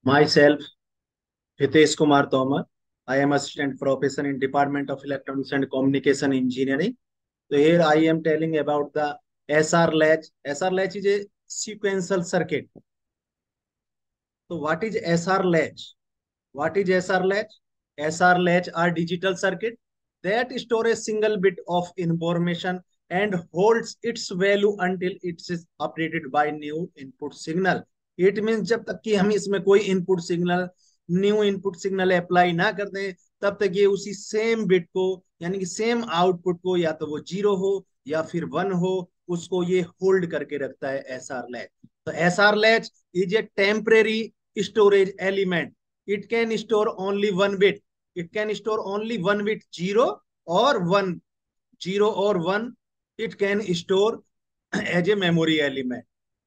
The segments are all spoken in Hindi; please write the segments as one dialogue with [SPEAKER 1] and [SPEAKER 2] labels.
[SPEAKER 1] Myself, Hitesh Kumar Tomar. I am Assistant Professor in Department of Electronics and Communication Engineering. So here I am telling about the SR latch. SR latch is a sequential circuit. So what is SR latch? What is SR latch? SR latch are digital circuit that store a single bit of information and holds its value until it is updated by new input signal. It means जब तक कि हम इसमें कोई input signal new input signal apply ना कर दें तब तक ये उसी सेम बिट को यानी कि सेम आउटपुट को या तो वो जीरो हो या फिर वन हो उसको ये होल्ड करके रखता है एसआर लैच। तो SR latch is a temporary storage element. It can store only one bit. It can store only one bit, zero or one. It can store as a memory element.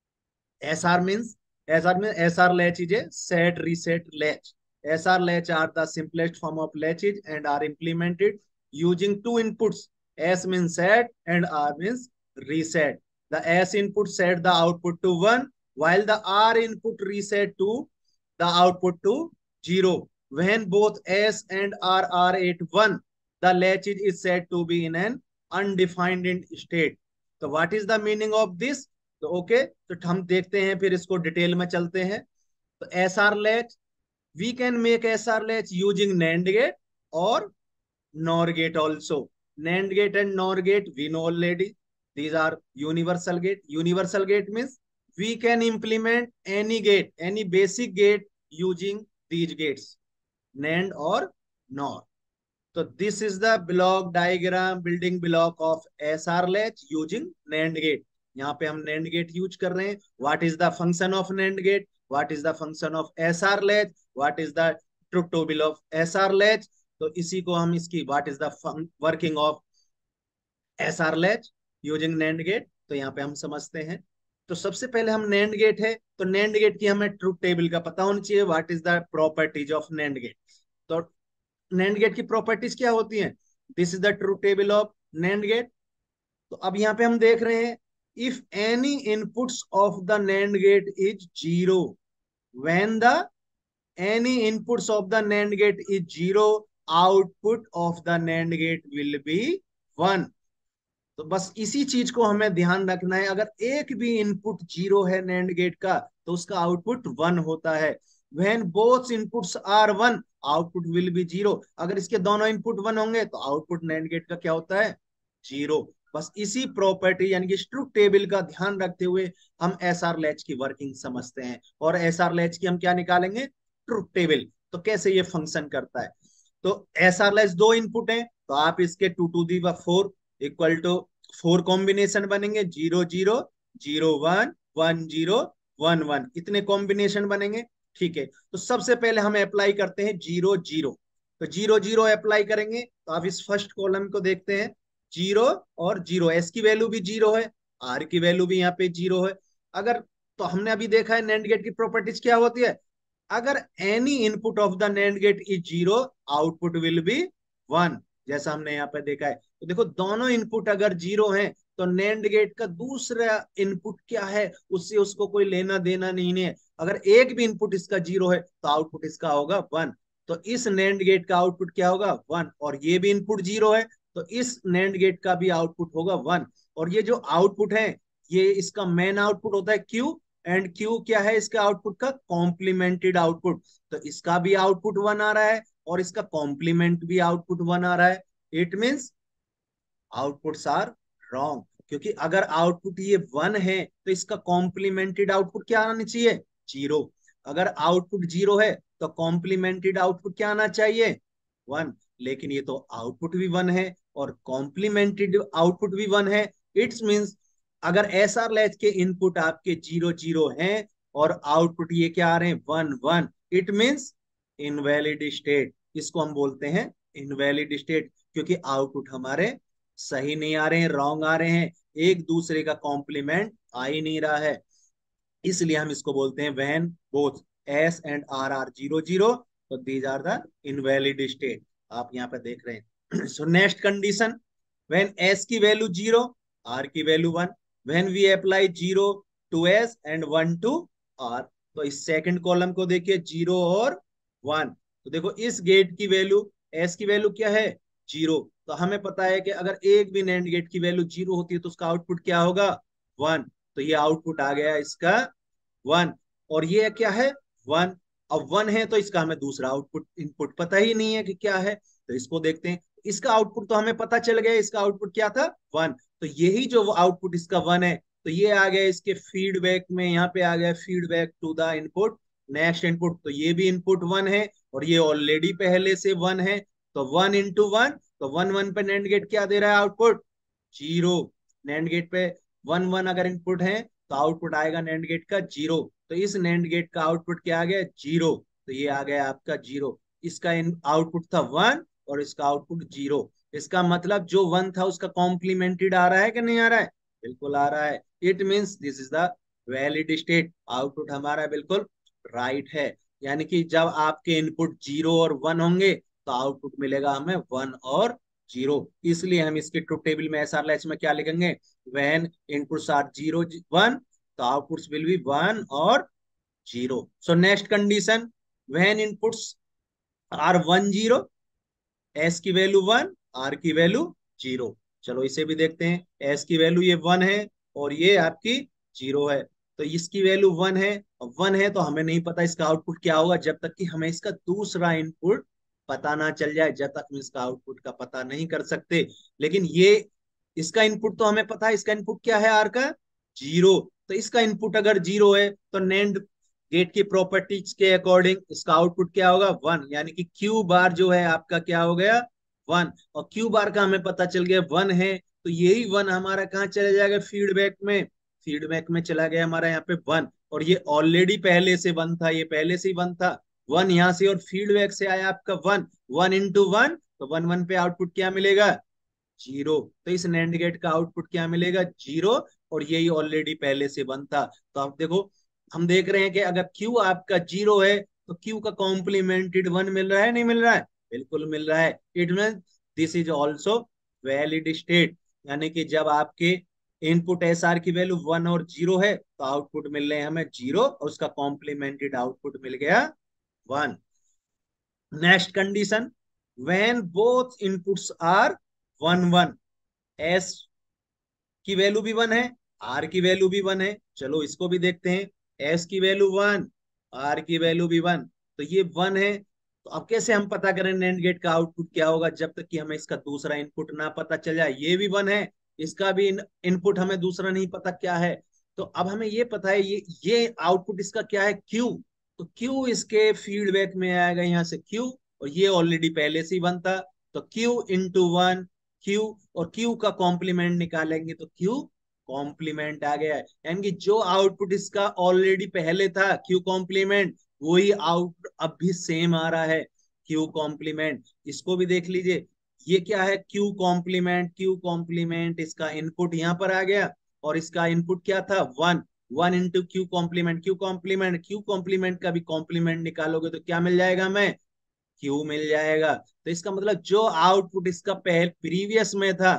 [SPEAKER 1] SR means SR latch is a set reset latch. SR latch are the simplest form of latches and are implemented using two inputs. S means set and R means reset. The S input set the output to 1 while the R input reset to the output to 0. When both S and R are at 1, the latch is said to be in an undefined state. So what is the meaning of this? तो ओके तो हम देखते हैं फिर इसको डिटेल में चलते हैं। तो S R latch we can make S R latch using NAND gate और NOR gate also. NAND gate and NOR gate we know already these are universal gate. Universal gate means we can implement any basic gate using these gates, NAND or NOR. So this is the block diagram, building block of SR latch using NAND gate. यहाँ पे हम NAND gate यूज कर रहे हैं। What is the function of NAND gate? What is the function of SR latch? What is the truth table of SR latch? तो इसी को हम इसकी what is the working of SR latch using NAND gate? तो यहाँ पे हम समझते हैं। तो सबसे पहले हम नैंड गेट है तो नैंड गेट की हमें ट्रूथ टेबल का पता होना चाहिए। What is the properties of NAND gate? तो नैंड गेट की प्रॉपर्टीज क्या होती हैं? This is the truth table of NAND gate. तो अब यहाँ पे हम देख रहे हैं if any inputs of the NAND gate is zero when the any inputs of the NAND gate is zero output of the NAND gate will be one. तो बस इसी चीज को हमें ध्यान रखना है। अगर एक भी इनपुट जीरो है नैंड गेट का तो उसका आउटपुट वन होता है। When both inputs are one output will be zero. अगर इसके दोनों इनपुट वन होंगे तो आउटपुट नैंड गेट का क्या होता है? जीरो। बस इसी प्रॉपर्टी यानी कि ट्रूथ टेबल का ध्यान रखते हुए हम एसआर लैच की वर्किंग समझते हैं और एसआर लैच की हम क्या निकालेंगे? Truth table. तो कैसे ये फंक्शन करता है? तो एसआर लैच दो इनपुट है तो आप इसके 2 to the 4 equal to 4 combination बनेंगे। 0 0 0 1 1 0 1 1 इतने कॉम्बिनेशन बनेंगे। ठीक है तो सबसे पहले हम अप्लाई करते हैं 0 0। तो 0 0 अप्लाई करेंगे तो आप इस फर्स्ट कॉलम को देखते हैं 0 और 0। एस की वैल्यू भी 0 है, आर की वैल्यू भी यहाँ पे 0 है। अगर तो हमने अभी देखा है नैंड गेट की प्रॉपर्टीज क्या होती है। अगर any input of the NAND gate is 0 output will be 1 जैसा हमने यहाँ पे देखा है। तो देखो दोनों इनपुट अगर 0 हैं तो नैंड गेट का दूसरा इनपुट क्या है उससे उसको कोई लेना देना नहीं है। अगर एक भी इनपुट इसका 0 है तो आउटपुट इसका होगा 1। तो इस नैंड गेट का आउटपुट क्या होगा? 1। और ये भी इनपुट 0 है तो इस नैंड गेट का भी आउटपुट होगा 1। और ये जो आउटपुट है ये इसका मेन आउटपुट होता है क्यू एंड क्यू क्या है इसका आउटपुट का? Complemented output. तो इसका भी आउटपुट 1 आ रहा है और इसका कॉम्प्लीमेंट भी आउटपुट 1 आ रहा है। It means outputs are wrong क्योंकि अगर आउटपुट ये 1 है तो इसका कॉम्प्लीमेंटेड आउटपुट क्या आना चाहिए? 0। अगर आउटपुट 0 है तो कॉम्प्लीमेंटेड आउटपुट क्या आना चाहिए? 1। लेकिन ये तो आउटपुट भी 1 है और कॉम्प्लीमेंटेड आउटपुट भी 1 है। इट्स मीन्स अगर एसआर लैच के इनपुट आपके 0 0 हैं और आउटपुट ये क्या आ रहे हैं? 1 1। It means invalid state. इसको हम बोलते हैं इनवैलिड स्टेट क्योंकि आउटपुट हमारे सही नहीं आ रहे हैं, रॉन्ग आ रहे हैं, एक दूसरे का कॉम्प्लीमेंट आ ही नहीं रहा है। इसलिए हम इसको बोलते हैं when both S and R are 0 0 तो these are the invalid state. आप यहाँ पे देख रहे हैं। So next condition when S की वैल्यू 0 आर की value 1 when we apply 0 to S and 1 to R तो इस सेकंड कॉलम को देखिए 0 और 1। तो देखो इस गेट की वैल्यू, एस की वैल्यू क्या है 0। तो हमें पता है कि अगर एक भी नैंड गेट की वैल्यू 0 होती है तो उसका आउटपुट क्या होगा 1। तो ये आउटपुट आ गया इसका 1। और ये क्या है 1। अब 1 है तो इसका हमें दूसरा आउटपुट इनपुट पता ही नहीं है कि क्या है। तो इसको देखते हैं, इसका आउटपुट तो हमें पता चल गया, इसका आउटपुट क्या था 1। तो यही जो आउटपुट इसका 1 है, तो ये आ गया इसके फीडबैक में, यहाँ पे आ गया feedback to the input next input. तो ये भी इनपुट 1 है और ये ऑलरेडी पहले से 1 है। तो 1 into 1, तो 1 1 पे नैंड गेट क्या दे रहा है आउटपुट 0। नैंड गेट पे 1 1 अगर इनपुट है तो आउटपुट आएगा नैंड गेट का 0। तो इस नैंड गेट का आउटपुट क्या आ गया 0। तो ये आ गया आपका 0। इसका आउटपुट था 1 और इसका आउटपुट 0। इसका मतलब जो 1 था उसका कॉम्प्लीमेंटेड आ रहा है कि नहीं आ रहा है, बिल्कुल आ रहा है। It means this is the valid state. Output हमारा बिल्कुल राइट है। यानी कि जब आपके इनपुट 0 और 1 होंगे तो आउटपुट मिलेगा हमें 1 और 0। इसलिए हम इसके ट्रुथ टेबल में एसआर लैच में क्या लिखेंगे, व्हेन इनपुट्स आर 0 1, तो आउटपुट्स विल बी 1 और 0। So next condition, when inputs are 1 0, S की वैल्यू 1, आर की वैल्यू 0। चलो इसे भी देखते हैं। एस की वैल्यू ये 1 है और ये आपकी 0 है। तो इसकी वैल्यू 1 है, 1 है तो हमें नहीं पता इसका आउटपुट क्या होगा जब तक कि हमें इसका दूसरा इनपुट पता ना चल जाए। जब तक हम इसका आउटपुट का पता नहीं कर सकते। लेकिन ये इसका इनपुट तो हमें पता है, इसका इनपुट क्या है आर का 0। तो इसका इनपुट अगर 0 है तो नैंड गेट की प्रॉपर्टीज के अकॉर्डिंग इसका आउटपुट क्या होगा 1। यानी कि क्यू बार जो है आपका क्या हो गया 1। और क्यू बार का हमें पता चल गया 1 है। तो यही 1 हमारा कहाँ चला जाएगा फीडबैक में, फीडबैक में चला गया हमारा यहाँ पे 1। और ये ऑलरेडी पहले से 1 था, ये पहले से ही 1 था। 1 यहाँ से और फीडबैक से आया आपका 1। 1 into 1, तो 1 1 पे आउटपुट क्या मिलेगा 0। तो इस नैंड गेट का आउटपुट क्या मिलेगा 0। और यही ऑलरेडी पहले से 1 था। तो आप देखो, हम देख रहे हैं कि अगर क्यू आपका 0 है तो क्यू का कॉम्प्लीमेंटेड 1 मिल रहा है नहीं मिल रहा है, बिल्कुल मिल रहा है। It mean this is also valid state. यानी कि जब आपके इनपुट एस आर की वैल्यू 1 और 0 है तो आउटपुट मिल रहे हैं हमें 0 और उसका कॉम्प्लीमेंटेड आउटपुट मिल गया 1। Next condition, when both inputs are 1 1, S की वैल्यू भी 1 है, आर की वैल्यू भी 1 है। चलो इसको भी देखते हैं। एस की वैल्यू 1, आर की वैल्यू भी 1। तो ये 1 है। तो अब कैसे हम पता करें नैंड गेट का आउटपुट क्या होगा जब तक कि हमें इसका दूसरा इनपुट ना पता चल जाए। ये भी 1 है, इसका भी इनपुट हमें दूसरा नहीं पता क्या है। तो अब हमें ये पता है ये आउटपुट इसका क्या है Q। तो Q इसके फीडबैक में आएगा यहाँ से Q। और ये ऑलरेडी पहले से ही 1 था। तो Q into 1 Q, और Q का कॉम्प्लीमेंट निकालेंगे तो Q कॉम्प्लीमेंट आ गया है। यानी कि जो आउटपुट इसका ऑलरेडी पहले था Q कॉम्प्लीमेंट, वही आउट अब भी सेम आ रहा है Q कॉम्प्लीमेंट। इसको भी देख लीजिए, ये क्या है Q कॉम्प्लीमेंट। Q कॉम्प्लीमेंट इसका इनपुट यहाँ पर आ गया और इसका इनपुट क्या था 1। 1 into Q complement, Q complement का भी कॉम्प्लीमेंट निकालोगे तो क्या मिल जाएगा हमें Q मिल जाएगा। तो इसका मतलब जो आउटपुट इसका पहले प्रीवियस में था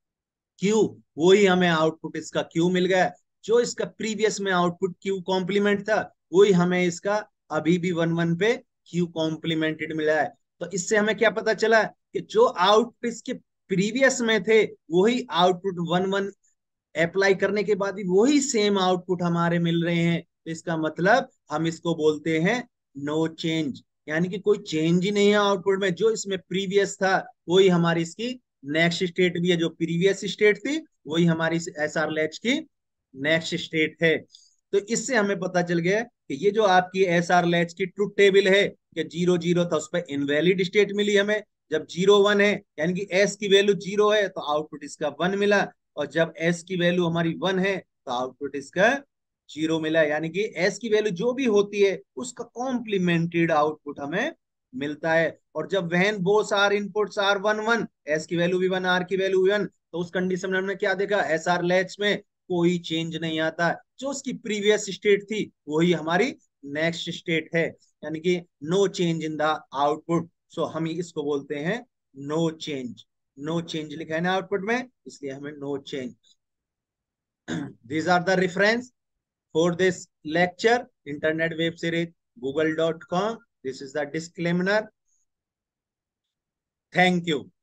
[SPEAKER 1] Q, वही हमें आउटपुट इसका Q मिल गया। जो इसका प्रीवियस में आउटपुट Q कॉम्प्लीमेंट था वही हमें इसका अभी भी 1 1 पे Q कॉम्प्लीमेंटेड मिला है। तो इससे हमें क्या पता चला कि जो आउटपुट इसके प्रीवियस में थे वही आउटपुट 1 1 अप्लाई करने के बाद भी वही सेम आउटपुट हमारे मिल रहे हैं। तो इसका मतलब हम इसको बोलते हैं नो चेंज। यानी कि कोई चेंज ही नहीं है आउटपुट में, जो इसमें प्रीवियस था वही हमारी इसकी नेक्स्ट स्टेट भी है। जो प्रीवियस स्टेट थी वही हमारी एस आर लैच की नेक्स्ट स्टेट है। तो इससे हमें पता चल गया कि ये जो आपकी एस आर लैच की ट्रुथ टेबल है कि 0 0 था, उस पर इनवैलिड स्टेट मिली हमें। जब 0 1 है यानी कि एस की वैल्यू 0 है तो आउटपुट इसका 1 मिला। और जब एस की वैल्यू हमारी 1 है तो आउटपुट इसका 0 मिला। यानी कि एस की वैल्यू जो भी होती है उसका कॉम्प्लीमेंटेड आउटपुट हमें मिलता है। और जब when both are inputs are 1 1, S की वैल्यू भी 1, आर की वैल्यू 1, तो उस कंडीशन में हमने क्या देखा, एस आर लैच में कोई चेंज नहीं आता। जो उसकी प्रीवियस स्टेट थी वही हमारी नेक्स्ट स्टेट है। यानी कि no change in the output. So हम इसको बोलते हैं नो चेंज। नो चेंज लिखा है ना आउटपुट में, इसलिए हमें no change. These are the reference for this lecture, internet web series, google.com. This is the disclaimer. Thank you.